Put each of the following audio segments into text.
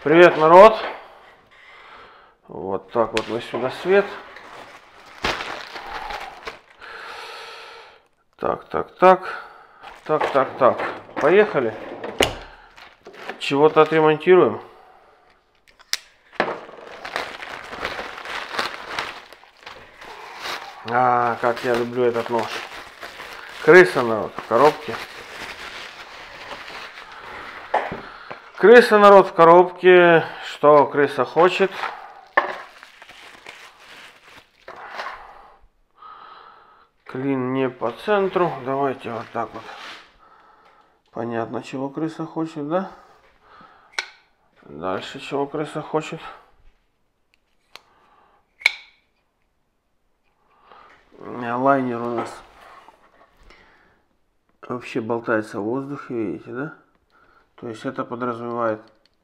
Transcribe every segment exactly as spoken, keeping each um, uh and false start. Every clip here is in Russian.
Привет, народ! Вот так вот мы сюда свет. Так, так, так. Так, так, так. Поехали. Чего-то отремонтируем. А, как я люблю этот нож. Крыса, народ, в коробке. Крыса, народ, в коробке. Что крыса хочет? Клин не по центру. Давайте вот так вот. Понятно, чего крыса хочет, да? Дальше чего крыса хочет? Лайнер у нас вообще болтается в воздухе, видите, да? То есть это подразумевает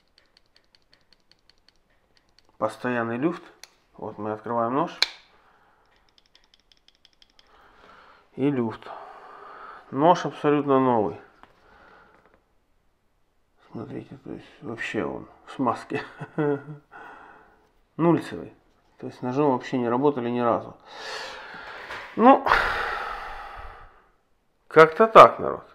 постоянный люфт. Вот мы открываем нож. И люфт. Нож абсолютно новый. Смотрите, то есть вообще он в смазке. Нульцевый. То есть ножом вообще не работали ни разу. Ну, как-то так, народ.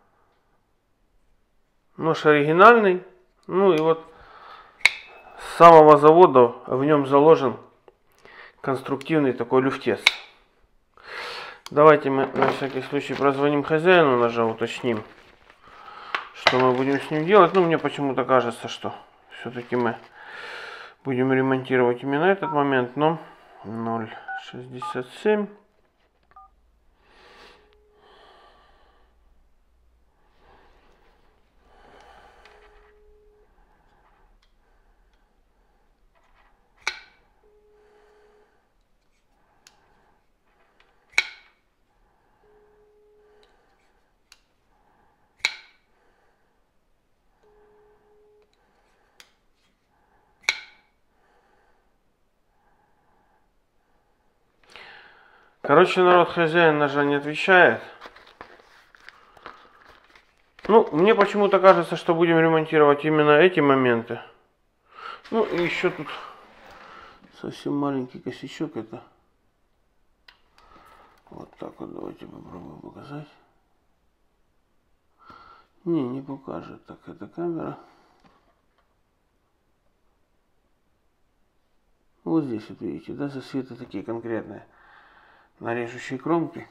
Нож оригинальный. Ну и вот с самого завода в нем заложен конструктивный такой люфтец. Давайте мы на всякий случай прозвоним хозяину ножа, уточним, что мы будем с ним делать. Ну, мне почему-то кажется, что все-таки мы будем ремонтировать именно этот момент. Но ноль шестьдесят семь. Короче, народ, хозяин ножа не отвечает. Ну, мне почему-то кажется, что будем ремонтировать именно эти моменты. Ну, и еще тут совсем маленький косячок. Это вот так вот. Давайте попробуем показать. Не, не покажет. Так, это камера. Вот здесь вот видите, да, засветы такие конкретные. На режущей кромке.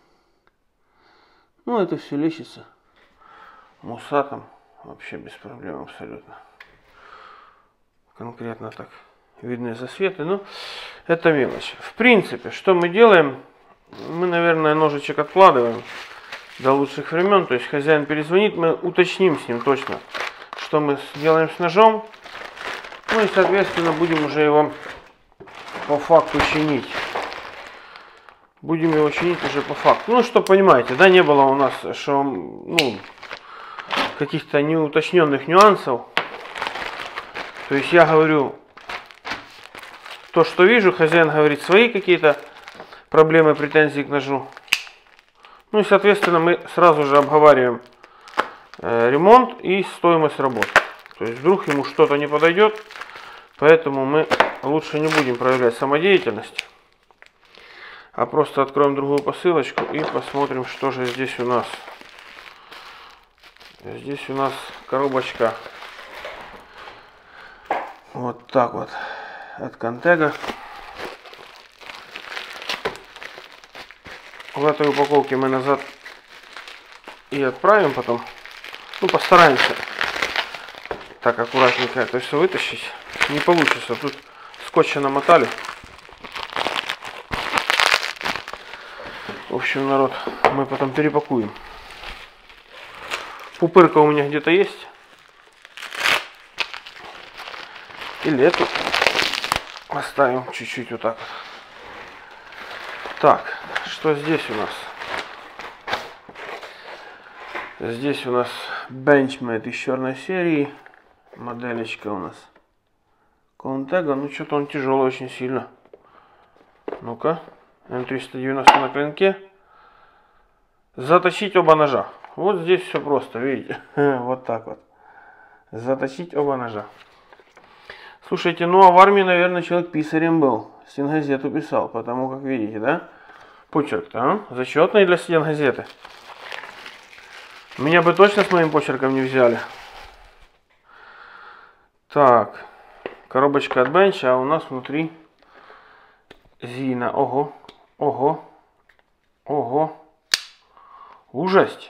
Ну, это все лечится мусатом. Вообще без проблем абсолютно. Конкретно так видны засветы. Ну, это мелочь. В принципе, что мы делаем? Мы, наверное, ножичек откладываем до лучших времен. То есть хозяин перезвонит, мы уточним с ним точно, что мы сделаем с ножом. Ну и, соответственно, будем уже его по факту чинить. Будем его чинить уже по факту. Ну, что понимаете, да, не было у нас что, ну, каких-то неуточненных нюансов. То есть я говорю то, что вижу, хозяин говорит свои какие-то проблемы, претензии к ножу. Ну и, соответственно, мы сразу же обговариваем э, ремонт и стоимость работ. То есть вдруг ему что-то не подойдет, поэтому мы лучше не будем проявлять самодеятельность. А просто откроем другую посылочку и посмотрим, что же здесь у нас. Здесь у нас коробочка вот так вот от Контега. В этой упаковке мы назад и отправим потом. Ну, постараемся так аккуратненько это все вытащить. Не получится. Тут скотча намотали. В общем, народ, мы потом перепакуем. Пупырка у меня где-то есть. Или эту оставим чуть-чуть вот так вот. Так, что здесь у нас? Здесь у нас Benchmade из черной серии. Моделечка у нас Контега. Ну, что-то он тяжелый очень сильно. Ну-ка. эм триста девяносто на клинке. Заточить оба ножа. Вот здесь все просто, видите. Вот так вот. Заточить оба ножа. Слушайте, ну а в армии, наверное, человек писарем был. Стенгазету писал, потому как видите, да? Почерк-то, а? Зачетный для стенгазеты. Меня бы точно с моим почерком не взяли. Так, коробочка от бенча, а у нас внутри Зина. Ого, ого, ого. Ужасть.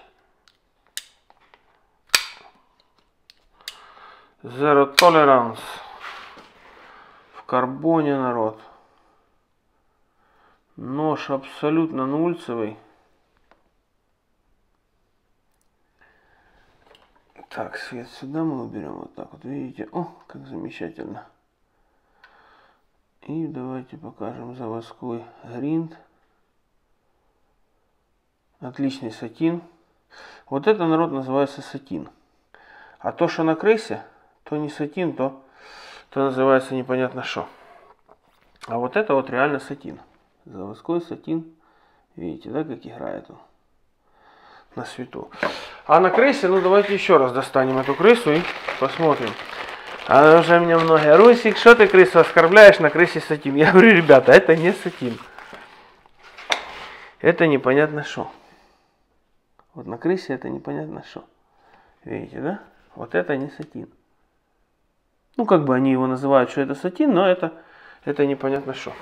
Zero Tolerance. В карбоне, народ. Нож абсолютно нульцевый. Так, свет сюда мы уберем. Вот так вот, видите? О, как замечательно. И давайте покажем заводской гринд. Отличный сатин. Вот это, народ, называется сатин. А то, что на крысе, то не сатин, то, то называется непонятно что. А вот это вот реально сатин. Заводской сатин. Видите, да, как играет он на свету. А на крысе, ну давайте еще раз достанем эту крысу и посмотрим. А уже меня многие: Русик, что ты крысу оскорбляешь, на крысе сатин? Я говорю, ребята, это не сатин. Это непонятно что. Вот на крысе это непонятно что. Видите, да? Вот это не сатин. Ну, как бы они его называют, что это сатин, но это, это непонятно что.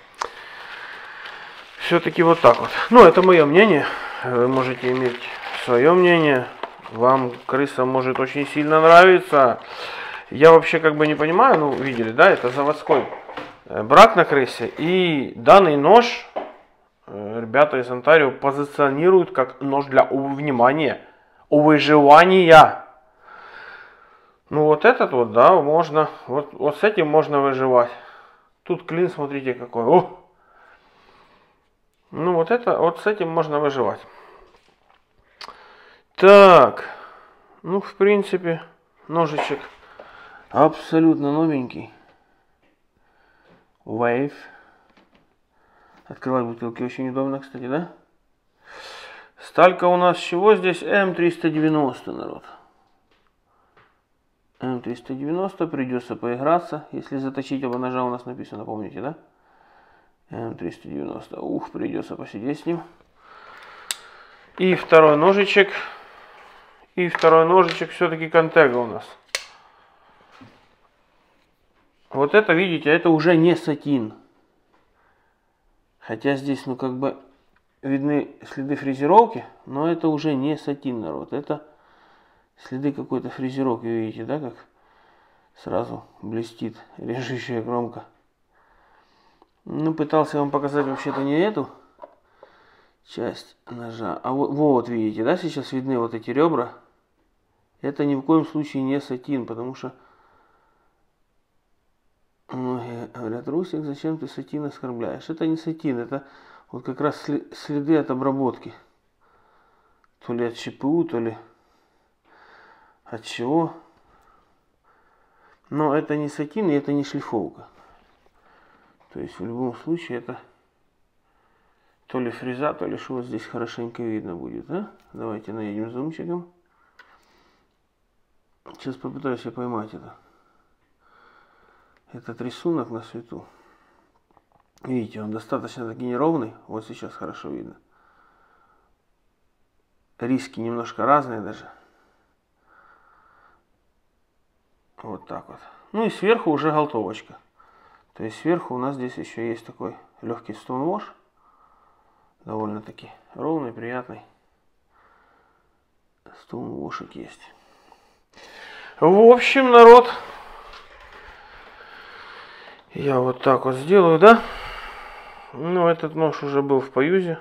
Все-таки вот так вот. Ну, это мое мнение. Вы можете иметь свое мнение. Вам крыса может очень сильно нравиться. Я вообще как бы не понимаю, ну, видели, да, это заводской брак на крысе. И данный нож ребята из Онтарио позиционируют как нож для, внимания, выживания. Ну, вот этот вот, да, можно, вот, вот с этим можно выживать. Тут клин, смотрите, какой. О! Ну, вот это, вот с этим можно выживать. Так, ну, в принципе, ножичек абсолютно новенький. Wave. Открывать бутылки очень удобно, кстати, да? Сталька у нас чего здесь? эм триста девяносто, народ. эм триста девяносто, придется поиграться, если заточить оба ножа, у нас написано, помните, да? эм триста девяносто. Ух, придется посидеть с ним. И второй ножичек. И второй ножичек все-таки Контега у нас. Вот это, видите, это уже не сатин. Хотя здесь, ну, как бы видны следы фрезеровки, но это уже не сатин, народ. Это следы какой-то фрезеровки, видите, да, как сразу блестит режущая кромка. Ну, пытался вам показать вообще-то не эту часть ножа, а вот, вот, видите, да, сейчас видны вот эти ребра. Это ни в коем случае не сатин, потому что многие говорят: Русик, зачем ты сатин оскорбляешь? Это не сатин, это вот как раз следы от обработки. То ли от ЧПУ, то ли от чего. Но это не сатин и это не шлифовка. То есть в любом случае это то ли фреза, то ли что вот здесь хорошенько видно будет. Да? Давайте наедем зумчиком. Сейчас попытаюсь я поймать это. Этот рисунок на свету. Видите, он достаточно таки неровный. Вот сейчас хорошо видно. Риски немножко разные даже. Вот так вот. Ну и сверху уже голтовочка. То есть сверху у нас здесь еще есть такой легкий стоунвош. Довольно-таки ровный, приятный. Стоунвошик есть. В общем, народ, я вот так вот сделаю, да? Ну, этот нож уже был в поюзе.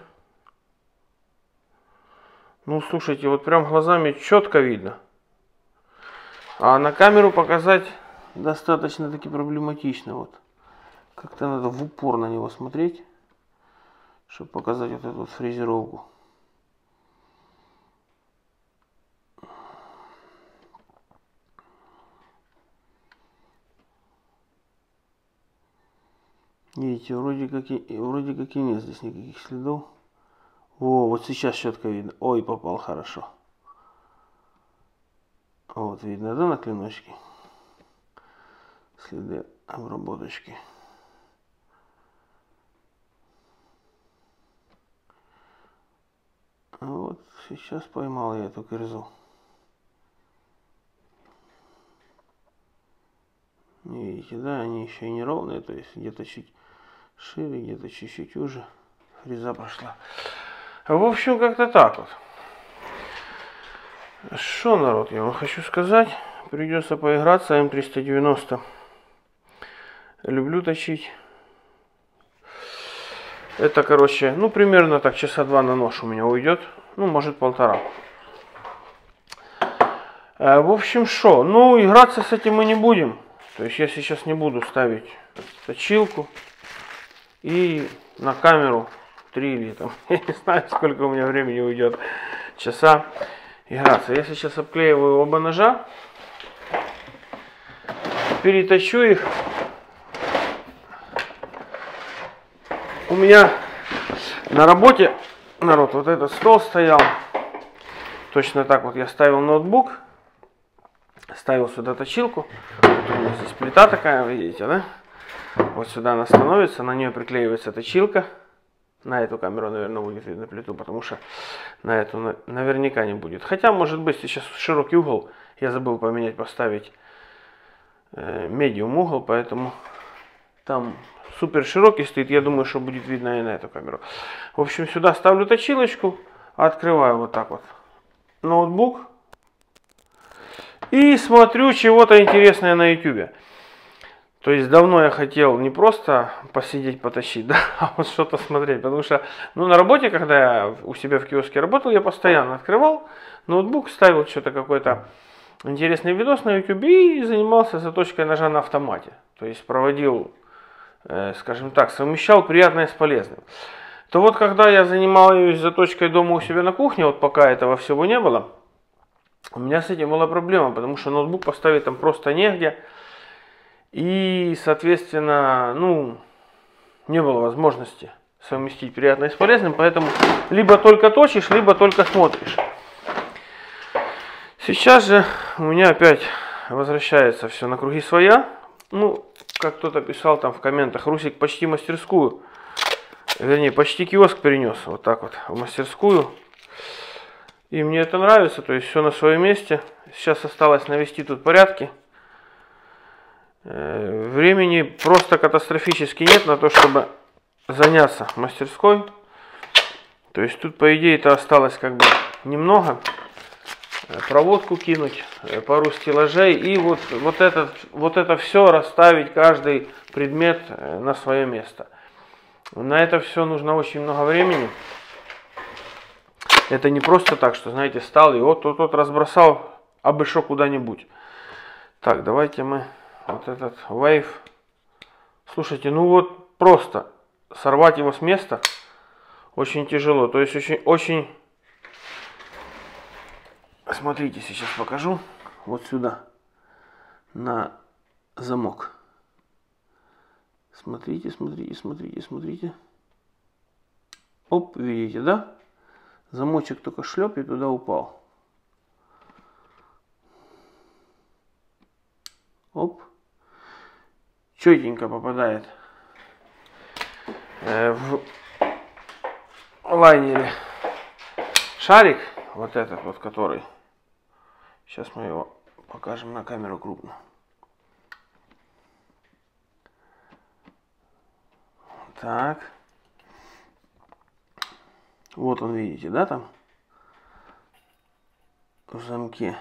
Ну, слушайте, вот прям глазами четко видно. А на камеру показать достаточно таки проблематично. Вот. Как-то надо в упор на него смотреть, чтобы показать вот эту вот фрезеровку. Видите, вроде как и, вроде как и нет здесь никаких следов. О, вот сейчас четко видно. Ой, попал хорошо. Вот видно, да, на клиночке? Следы обработочки. Вот сейчас поймал я эту кирзу. Видите, да, они еще и неровные, то есть где-то чуть шире, где-то чуть-чуть уже фреза пошла. В общем, как-то так вот. Что, народ, я вам хочу сказать. Придется поиграться эм триста девяносто. Люблю точить. Это, короче, ну, примерно так часа два на нож у меня уйдет. Ну, может, полтора. В общем, что? Ну, играться с этим мы не будем. То есть я сейчас не буду ставить точилку и на камеру три или там, я не знаю, сколько у меня времени уйдет, часа играться. Я сейчас обклеиваю оба ножа, переточу их. У меня на работе, народ, вот этот стол стоял, точно так вот я ставил ноутбук, ставил сюда точилку. Вот у меня здесь плита такая, видите, да? Вот сюда она становится, на нее приклеивается точилка. На эту камеру, наверное, будет видно плиту, потому что на эту наверняка не будет. Хотя, может быть, сейчас широкий угол. Я забыл поменять, поставить э, медиум угол, поэтому там супер широкий стоит. Я думаю, что будет видно и на эту камеру. В общем, сюда ставлю точилочку, открываю вот так вот ноутбук. И смотрю чего-то интересное на ютубе. То есть давно я хотел не просто посидеть, потащить, да, а вот что-то смотреть. Потому что, ну, на работе, когда я у себя в киоске работал, я постоянно открывал ноутбук, ставил что-то, какой-то интересный видос на ютубе и занимался заточкой ножа на автомате. То есть проводил, э, скажем так, совмещал приятное с полезным. То вот когда я занимаюсь заточкой дома у себя на кухне, вот пока этого всего не было, у меня с этим была проблема, потому что ноутбук поставить там просто негде. И, соответственно, ну, не было возможности совместить приятное с полезным. Поэтому либо только точишь, либо только смотришь. Сейчас же у меня опять возвращается все на круги своя. Ну, как кто-то писал там в комментах, Русик почти мастерскую, вернее, почти киоск перенес вот так вот в мастерскую. И мне это нравится, то есть все на своем месте. Сейчас осталось навести тут порядки. Времени просто катастрофически нет на то, чтобы заняться мастерской. То есть тут, по идее, это осталось как бы немного. Проводку кинуть, пару стеллажей и вот, вот, этот, вот это все расставить, каждый предмет на свое место. На это все нужно очень много времени. Это не просто так, что, знаете, стал и вот вот, вот разбросал, обошел куда-нибудь. Так, давайте мы вот этот Wave. Слушайте, ну вот просто сорвать его с места очень тяжело. То есть очень, очень... Смотрите, сейчас покажу. Вот сюда. На замок. Смотрите, смотрите, смотрите, смотрите. Оп, видите, да? Замочек только шлеп и туда упал. Оп. Четенько попадает э, в лайнере шарик. Вот этот вот, который. Сейчас мы его покажем на камеру крупно. Так. Вот он, видите, да, там? В замке.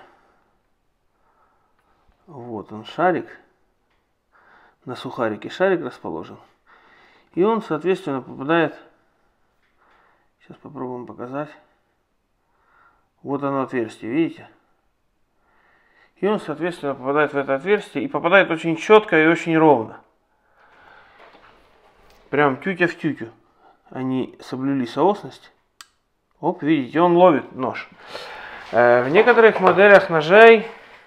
Вот он, шарик. На сухарике шарик расположен. И он, соответственно, попадает... Сейчас попробуем показать. Вот оно отверстие, видите? И он, соответственно, попадает в это отверстие. И попадает очень четко и очень ровно. Прям тютя в тютю. Они соблюли соосность. Оп, видите, он ловит нож. Э, в некоторых моделях ножей,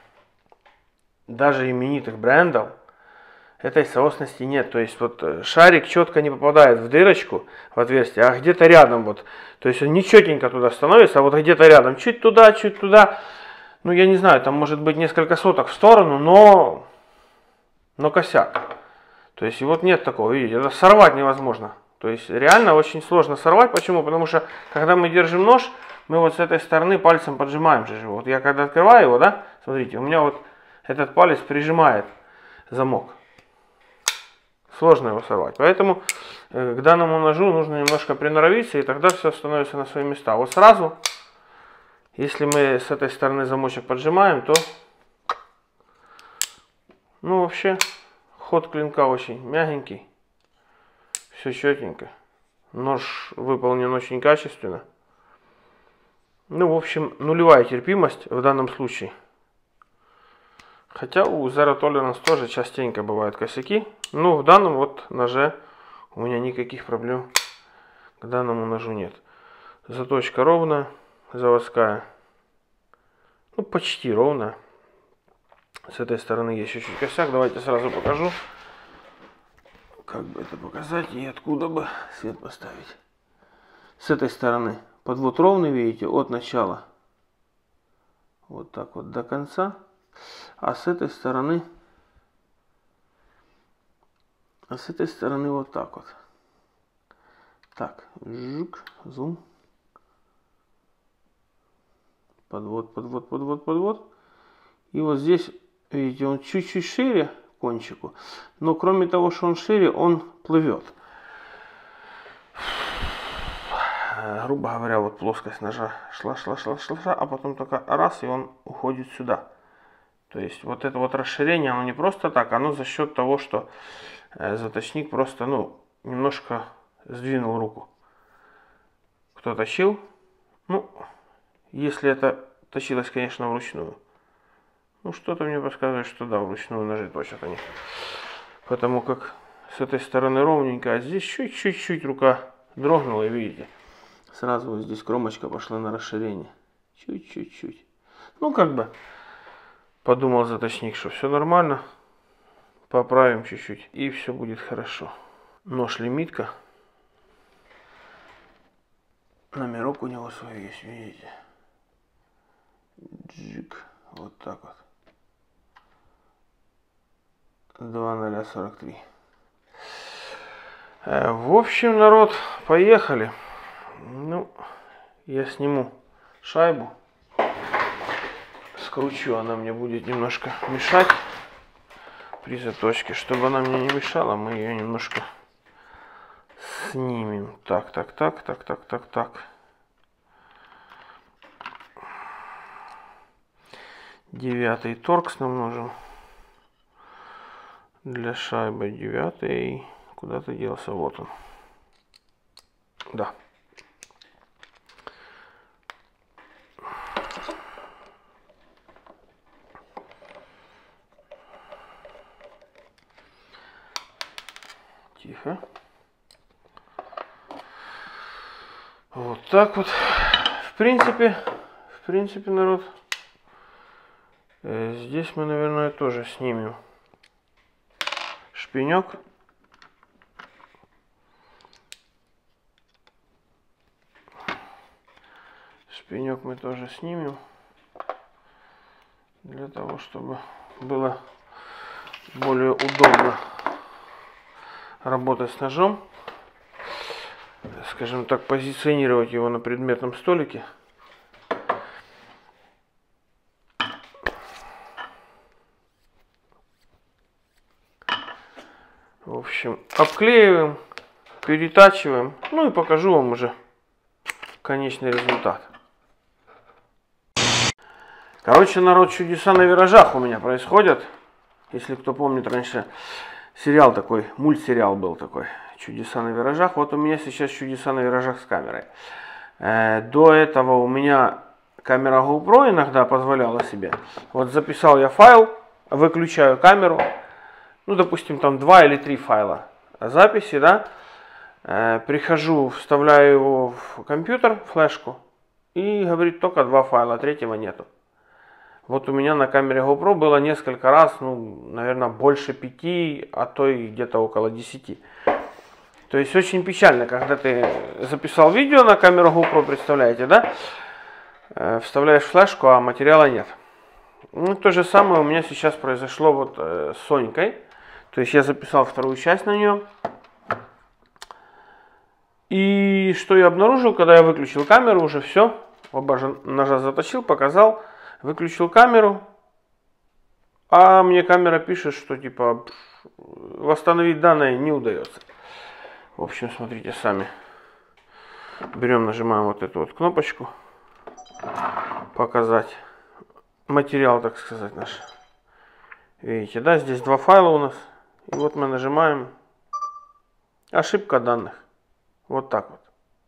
даже именитых брендов, этой соосности нет. То есть вот шарик четко не попадает в дырочку, в отверстие, а где-то рядом вот. То есть он не четенько туда становится, а вот где-то рядом. Чуть туда, чуть туда. Ну, я не знаю, там может быть несколько соток в сторону, но, но косяк. То есть и вот нет такого, видите, это сорвать невозможно. То есть реально очень сложно сорвать. Почему? Потому что когда мы держим нож, мы вот с этой стороны пальцем поджимаем же. Вот я когда открываю его, да, смотрите, у меня вот этот палец прижимает замок. Сложно его сорвать. Поэтому э, к данному ножу нужно немножко приноровиться, и тогда все становится на свои места. Вот сразу, если мы с этой стороны замочек поджимаем, то, ну вообще, ход клинка очень мягенький. Все четенько. Нож выполнен очень качественно. Ну, в общем, нулевая терпимость в данном случае. Хотя у Zero Tolerance тоже частенько бывают косяки. Но в данном вот ноже у меня никаких проблем к данному ножу нет. Заточка ровная, заводская. Ну, почти ровная. С этой стороны есть чуть-чуть косяк. Давайте сразу покажу. Как бы это показать и откуда бы свет поставить. С этой стороны подвод ровный, видите, от начала. Вот так вот до конца. А с этой стороны, а с этой стороны вот так вот. Так, жук, зум. Подвод, подвод, подвод, подвод. И вот здесь, видите, он чуть-чуть шире кончику. Но кроме того, что он шире, он плывет. Грубо говоря, вот плоскость ножа шла, шла, шла, шла, шла, а потом только раз, и он уходит сюда. То есть вот это вот расширение, оно не просто так, оно за счет того, что заточник просто, ну, немножко сдвинул руку. Кто точил? Ну, если это точилось, конечно, вручную. Ну, что-то мне подсказывает, что да, вручную ножи точат они. Потому как с этой стороны ровненько, а здесь чуть-чуть рука дрогнула, и видите, сразу вот здесь кромочка пошла на расширение. Чуть-чуть-чуть. Ну, как бы подумал заточник, что все нормально. Поправим чуть-чуть, и все будет хорошо. Нож лимитка. Номерок у него свой есть, видите. Джик. Вот так вот. два ноль сорок три. В общем, народ, поехали. Ну, я сниму шайбу. Скручу, она мне будет немножко мешать при заточке. Чтобы она мне не мешала, мы ее немножко снимем. Так, так, так, так, так, так, так. Девятый торкс нам нужен. Для шайбы девятый. Куда-то делся, вот он. Да. Тихо. Вот так вот. В принципе, в принципе, народ, э, здесь мы, наверное, тоже снимем шпинек. Шпинек мы тоже снимем, для того, чтобы было более удобно работать с ножом. Скажем так, позиционировать его на предметном столике. В общем, обклеиваем, перетачиваем, ну и покажу вам уже конечный результат. Короче, народ, чудеса на виражах у меня происходят. Если кто помнит, раньше сериал такой, мультсериал был такой, «Чудеса на виражах». Вот у меня сейчас «Чудеса на виражах» с камерой. До этого у меня камера GoPro иногда позволяла себе. Вот записал я файл, выключаю камеру. Ну, допустим, там два или три файла записи, да. Прихожу, вставляю его в компьютер, флешку. И говорит, только два файла, третьего нету. Вот у меня на камере GoPro было несколько раз, ну, наверное, больше пяти, а то и где-то около десяти. То есть очень печально, когда ты записал видео на камеру GoPro, представляете, да? Э, вставляешь флешку, а материала нет. Ну, то же самое у меня сейчас произошло вот э, с Сонькой. То есть я записал вторую часть на нее. И что я обнаружил, когда я выключил камеру, уже все. Оба ножа заточил, показал, выключил камеру. А мне камера пишет, что типа восстановить данные не удается. В общем, смотрите сами. Берем, нажимаем вот эту вот кнопочку. Показать материал, так сказать, наш. Видите, да, здесь два файла у нас. И вот мы нажимаем ошибка данных. Вот так вот.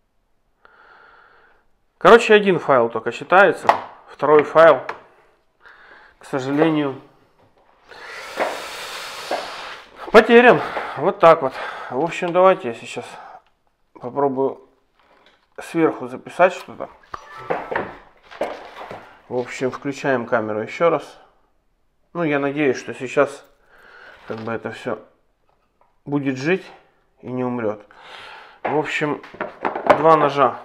Короче, один файл только считается. Второй файл, к сожалению, потерян. Вот так вот. В общем, давайте я сейчас попробую сверху записать что-то. В общем, включаем камеру еще раз. Ну, я надеюсь, что сейчас как бы это все будет жить и не умрет. В общем, два ножа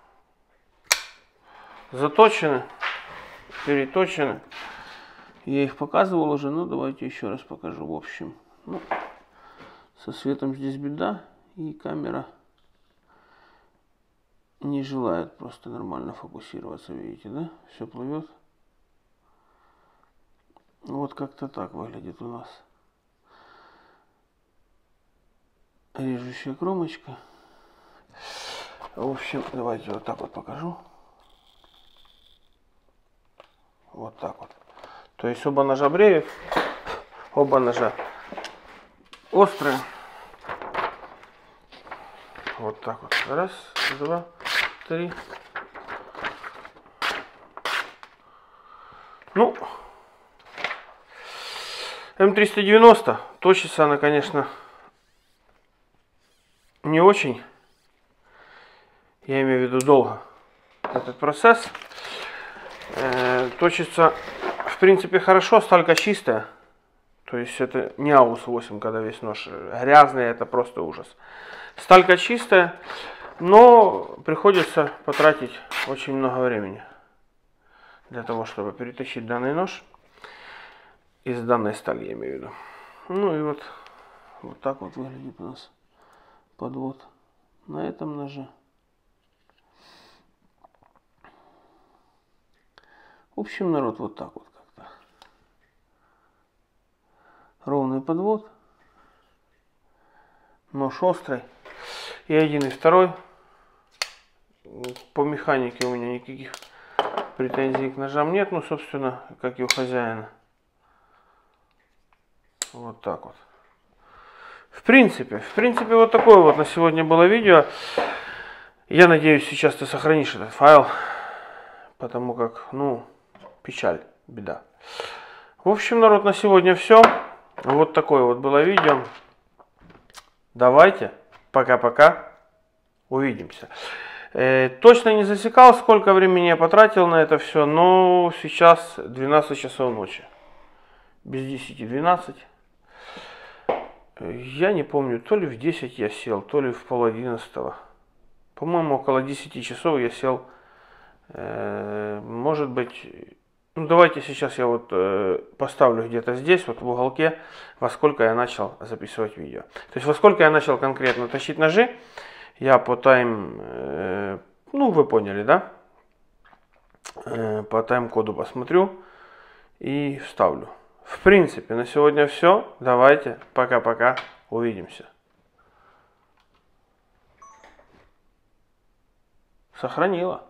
заточены, переточены. Я их показывал уже, но давайте еще раз покажу. В общем, ну, со светом здесь беда, и камера не желает просто нормально фокусироваться, видите, да? Все плывет. Вот как-то так выглядит у нас режущая кромочка. В общем, давайте вот так вот покажу. Вот так вот. То есть оба ножа бреют, оба ножа острые. Вот так вот. Раз, два, три. Ну, эм триста девяносто точится она, конечно, не очень. Я имею в виду долго этот процесс. Э, точится, в принципе, хорошо, сталька чистая. То есть это не аус восемь, когда весь нож грязный, это просто ужас. Сталька чистая, но приходится потратить очень много времени для того, чтобы перетащить данный нож из данной стали, я имею в виду. Ну и вот, вот так вот выглядит у нас подвод на этом ноже. В общем, народ, вот так вот как-то. Ровный подвод. Нож острый. И один, и второй. По механике у меня никаких претензий к ножам нет. Ну, собственно, как и у хозяина. Вот так вот. В принципе, в принципе, вот такое вот на сегодня было видео. Я надеюсь, сейчас ты сохранишь этот файл. Потому как, ну, печаль, беда. В общем, народ, на сегодня все. Вот такое вот было видео. Давайте, пока-пока, увидимся. Э, точно не засекал, сколько времени я потратил на это все, но сейчас двенадцать часов ночи. Без десяти двенадцать. Я не помню, то ли в десять я сел, то ли в пол одиннадцатого. По-моему, около десяти часов я сел. Э, может быть... Ну, давайте сейчас я вот э, поставлю где-то здесь, вот в уголке, во сколько я начал записывать видео. То есть, во сколько я начал конкретно тащить ножи, я по тайм, э, ну, вы поняли, да? Э, по тайм-коду посмотрю и вставлю. В принципе, на сегодня все. Давайте, пока-пока, увидимся. Сохранила.